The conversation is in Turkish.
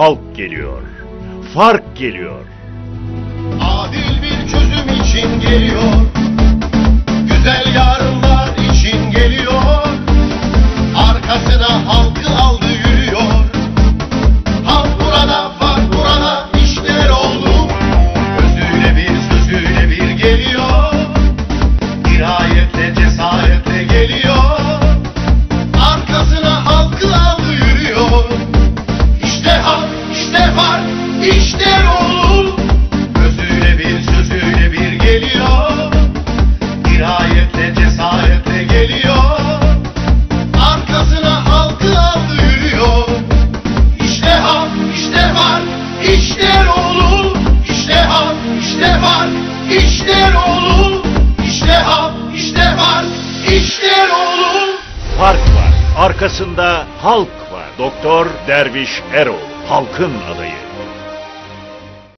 halk geliyor. Fark geliyor. Adil bir çözüm için geliyor. Güzel yarınlar için geliyor. Arkasına halkı aldı yürüyor. Halk burada, fark burada, işler oldu. Özüyle bir, sözüyle bir geliyor. Dirayetle, cesaretle geliyor. Arkasına halkı aldı yürüyor. İşte halk, işte var, işte oğlu. Özüyle bir, sözüyle bir geliyor. Dirayetle, cesaretle geliyor. Arkasına halkı aldı yürüyor. İşte halk, işte var, işte oğlu. İşte halk, işte var, işte oğlu. İşte halk, işte var, işte oğlu. Fark var. Arkasında halk var. Doktor Derviş Eroğlu. Halkın adayı.